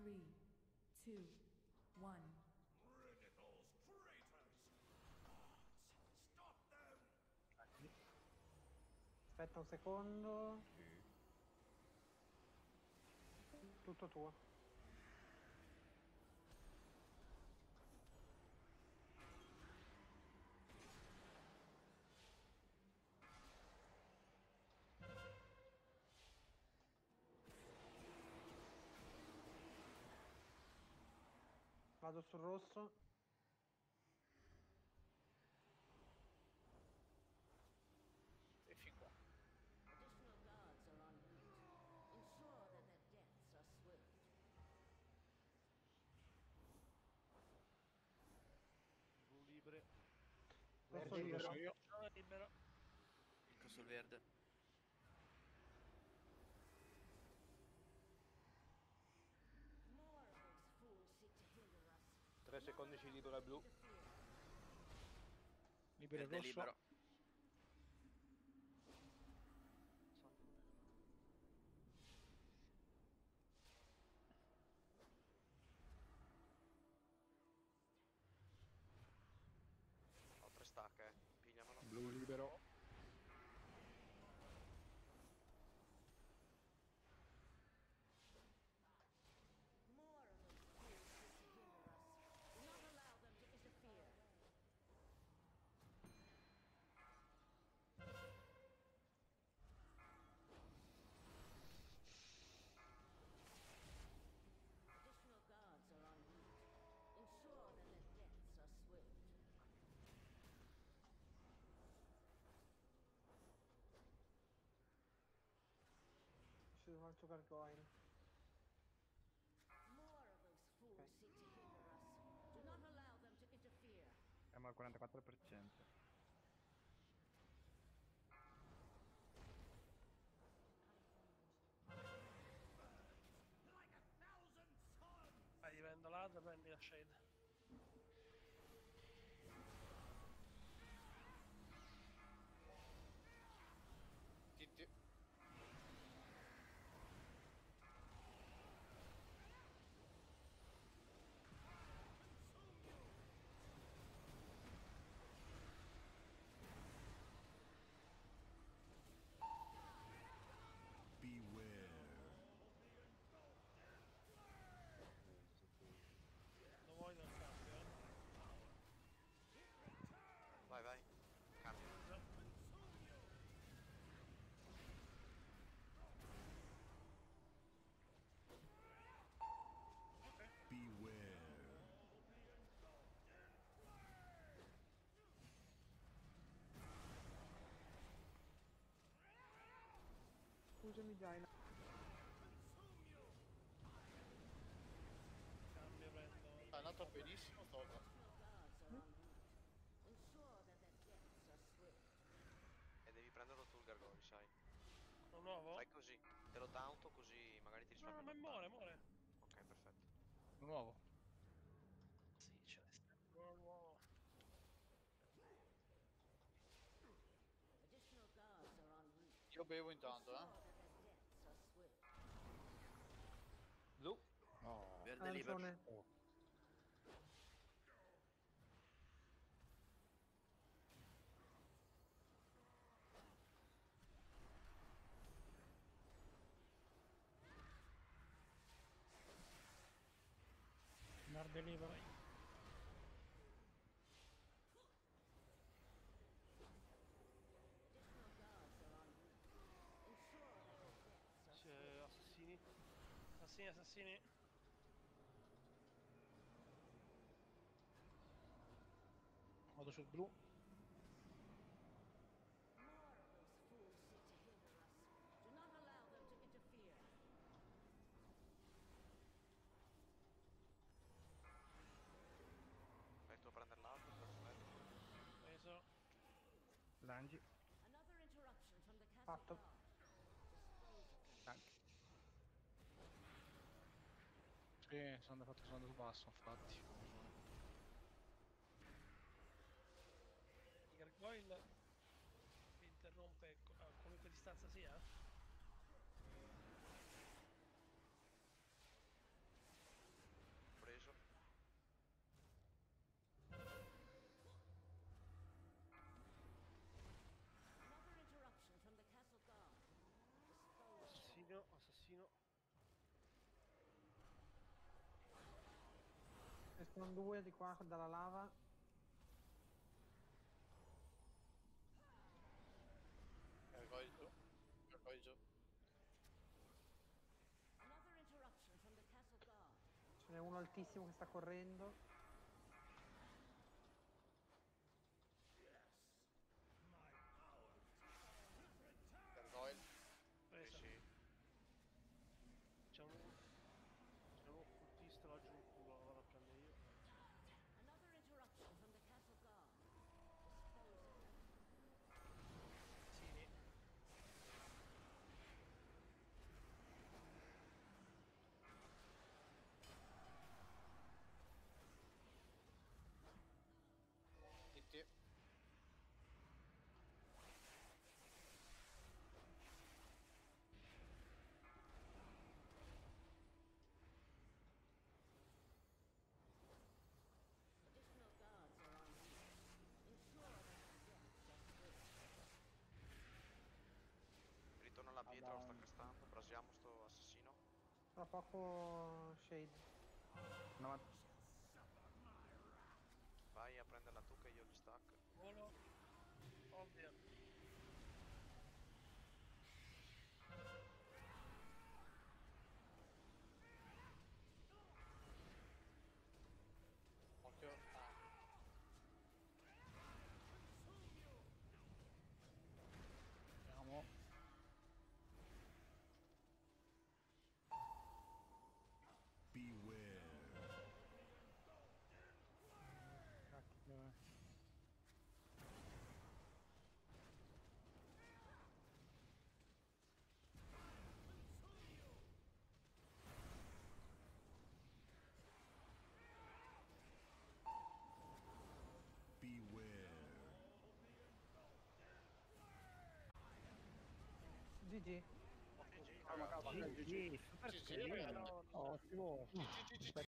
3, 2, 1. Criticals, traitors! Gods, stop them! Aspetta un secondo. Tutto tuo. Vado sul rosso. E fin qua. Additional guards are en route. Ensure that their deaths are swift. Blu libre. Rosso Verde libero. io. Sono libero. Clicco sul verde. More of those fools seek to hinder us. 3 secondi ci libero al blu. Libero il Verde rosso. libero. Ho 3 stack, pigliamolo. Blu libero. More of those fools seek to hinder us. Do not allow them to interfere. Additional guards are en route. Ensure that their deaths are swift. Ci devo altro gargoyle. More of those fools seek to hinder us. Do not allow them to interfere. Siamo al 44%. Like a thousand suns! Vai, prendo l'altro, prendi la shade. Titti. Lo vuoi dal cambio, Vai, vai. Cambio. Scusami Jaina. Cambio, prendo. È andato benissimo stavolta. Additional guards are en route. Ensure that their deaths are swift. E devi prenderlo tu il gargoyle, sai. Uno nuovo? Fai così. Te lo taunto così magari ti No, risparmio. ma muore, muore. Ok, perfetto. Nuovo. Sì, ce ne sta. Uno nuovo. Additional guards are en route. Io bevo intanto, Ensure that their deaths are swift. Blu. No. Verde libero. Arancione. Verde libero. Additional guards are en route. Ensure that their deaths are C'è assassini. Assassini, assassini. Vado sul blu. More of those fools seek to hinder us. Do not allow them to interfere. Vai tu a prendere l'altro, perfetto. Preso. Langi. Another interruption from the castle Fatto. guard. Dispose of them. Langi. Sì, sono andato basso, infatti. Il gargoyle mi interrompe a qualunque distanza sia. Sono due di qua dalla lava. Gargoyle giù. Gargoyle giù. Another interruption from the castle guard. Ce n'è uno altissimo che sta correndo. Gargoyle. Presa. Sì. C'è un occultista laggiù, lo vado a prendere io. Another interruption from the castle guard. Dispose of them. Sì. TT. Additional guards are on duty. Ensure that the deaths are swift. Ritorno alla pietra, lo sta castando. Brasiamo sto assassino. Tra poco Shade. No, ma Vai a prenderla tu che io li stack. Volo. Ovvio. Occhio. Ah. Vediamo. Beware. Cacchio. Beware. GG. GG. GG, super GG, ragazzi. clean. Ottimo.